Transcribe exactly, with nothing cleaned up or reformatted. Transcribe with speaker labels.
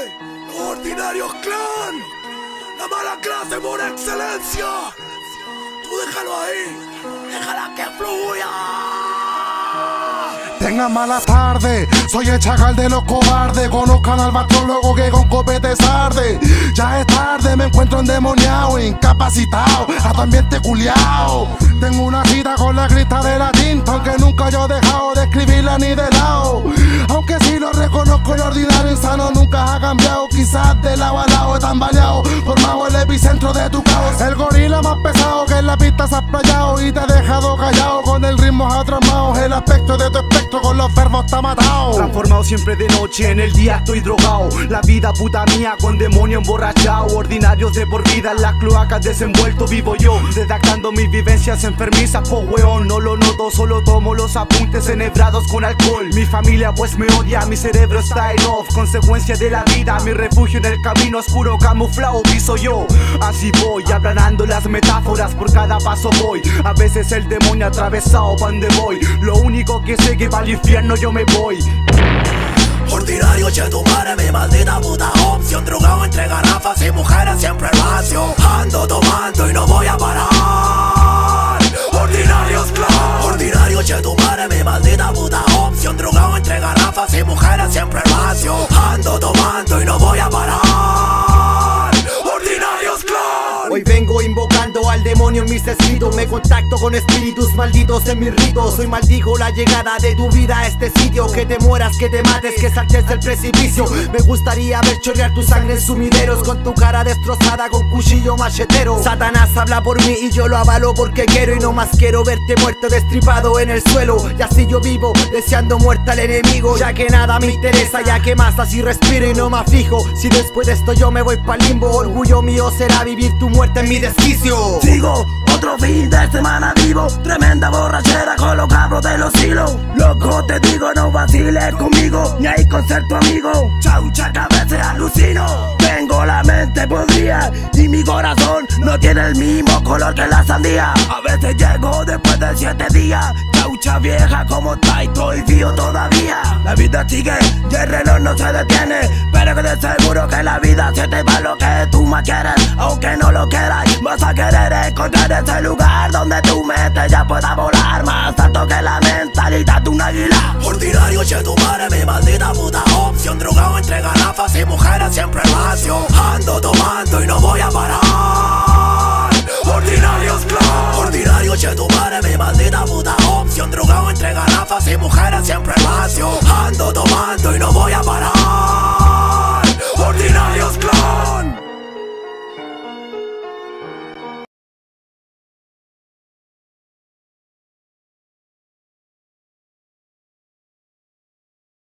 Speaker 1: Los Ordinarios Clan, la mala clase por excelencia. Tú déjalo ahí, déjala que fluya.
Speaker 2: Tengan mala tarde, soy el chacal de los cobardes. Conozcan al bastrólogo que con copetes arde. Ya es tarde, me encuentro endemoniado, incapacitado, hasta ambiente culiao. Tengo una cita con la crista de la tinta, aunque nunca yo he dejado de escribirla ni de lado. Aunque sí lo reconozco, el ordinario insano nunca ha cambiado. Quizás de lado a lado he tambaleado, formado el epicentro de tu caos. El gorila más pesado que en la pista se ha playado y te ha dejado callado con el ritmo atrasmado. El aspecto de tu espectro con los verbos está matado.
Speaker 3: Transformado siempre de noche, en el día estoy drogado. La vida puta mía con demonio emborrachado. Ordinarios de por vida, en las cloacas desenvuelto vivo yo, redactando mis vivencias enfermizas, po weón. No lo noto, solo tomo los apuntes enhebrados con alcohol. Mi familia pues me odia, mi cerebro está en off. Consecuencia de la vida, mi refugio en el camino oscuro camuflado piso yo. Así voy, aplanando las metáforas, por cada paso voy. A veces el demonio atravesado, pa' donde voy. Lo único que sé que para el infierno yo me voy.
Speaker 1: Ordinario, che tu madre, mi maldita puta opción. Drogado entre garrafas y mujeres siempre rancio. Ando tomando y no voy a parar. Ordinarios Clan. Ordinario, che tu madre, mi maldita puta opción. Drogado entre garrafas y mujeres siempre rancio. Ando tomando y no voy a parar. Ordinarios Clan.
Speaker 3: Hoy vengo invocando al demonio en mis escritos. Me contacto con espíritus malditos en mis ritos. Hoy maldigo la llegada de tu vida a este sitio. Que te mueras, que te mates, que saltes del precipicio. Me gustaría ver chorrear tu sangre en sumideros, con tu cara destrozada con cuchillo machetero. Satanás habla por mí y yo lo avalo porque quiero. Y no más quiero verte muerto destripado en el suelo. Y así yo vivo, deseando muerte al enemigo. Ya que nada me interesa, ya que más así respiro y no me afijo. Si después de esto yo me voy pa'l limbo, orgullo mío será vivir tu muerte en mi desquicio.
Speaker 1: Sigo otro fin de semana vivo, tremenda borrachera con los cabros de los hilos. Loco te digo, no vaciles conmigo, ni hay con ser tu amigo. Chaucha que a veces alucino, tengo la mente podrida y mi corazón no tiene el mismo color que la sandía. A veces llego después de siete días, chaucha vieja, ¿cómo está? Estoy vivo todavía. La vida sigue y el reloj no se detiene, pero que de seguro que la vida se te va lo que tú más quieres. Aunque no lo quieras, vas a querer encontrar ese lugar donde tu mente ya pueda volar más alto que la mentalidad de un águila. Ordinario, che tu madre, mi maldita puta opción. Drogado entre garrafas y mujeres siempre rancio. Ando tomando y no voy a parar. Ordinarios Clan. Ordinario, che tu madre, mi maldita puta opción. Drogado entre garrafas y mujeres siempre rancio. Ando tomando y no voy a parar.